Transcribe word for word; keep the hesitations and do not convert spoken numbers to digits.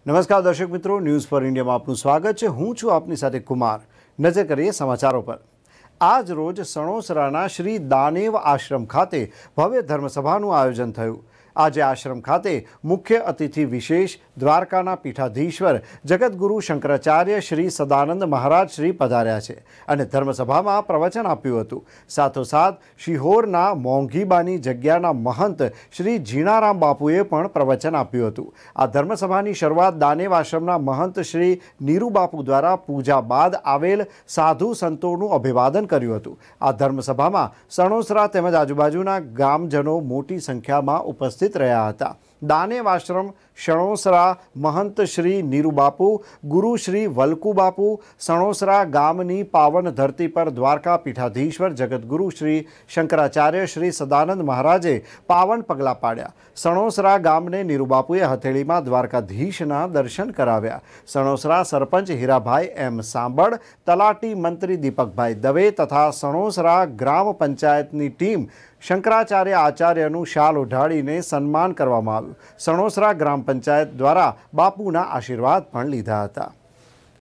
નમસ્કાર દર્શક મિત્રો, ન્યૂઝ ફોર ઇન્ડિયામાં આપનું સ્વાગત છે। હું છું આપની સાથે કુમાર। નજર કરીએ સમાચારો પર। આજ રોજ સણોસરાના શ્રી દાનેવ આશ્રમ ખાતે ભવ્ય ધર્મસભાનું આયોજન થયું। આજે આશ્રમ ખાતે મુખ્ય અતિથિ વિશેષ દ્વારકાના પીઠાધીશ્વર જગતગુરુ શંકરાચાર્ય શ્રી સદાનંદ મહારાજ શ્રી પધાર્યા છે અને ધર્મસભામાં પ્રવચન આપ્યું હતું। સાથોસાથ શિહોરના મોંઘીબાની જગ્યાના મહંત શ્રી જીણારામ બાપુએ પણ પ્રવચન આપ્યું હતું। આ ધર્મસભાની શરૂઆત દાનેવ આશ્રમના મહંત શ્રી નીરુ બાપુ દ્વારા પૂજા બાદ આવેલ સાધુ સંતોનું અભિવાદન કર્યું હતું। આ ધર્મસભામાં સણોસરા તેમજ આજુબાજુના ગામજનો મોટી સંખ્યામાં ઉપસ્થિત રહ્યા હતા। દાનેવ આશ્રમ સણોસરા મહંત શ્રી નીરુ બાપુ, ગુરુ શ્રી વલ્કુ બાપુ, સણોસરા ગામની પાવન ધરતી પર દ્વારકા પીઠાધીશ્વર જગતગુરુ શ્રી શંકરાચાર્ય શ્રી સદાનંદ મહારાજે પાવન પગલાં પાડ્યા। સણોસરા ગામને નીરુ બાપુએ હથેળીમાં દ્વારકાધીશના દર્શન કરાવ્યા। સણોસરા સરપંચ હીરાભાઈ એમ સાંબળ, તલાટી મંત્રી દીપકભાઈ દવે તથા સણોસરા ગ્રામ પંચાયતની ટીમ શંકરાચાર્ય આચાર્યનું શાલ ઓઢાડીને સન્માન કરવામાં આવ્યું। સણોસરા ગ્રામ પંચાયત દ્વારા બાપુના આશીર્વાદ પણ લીધા હતા।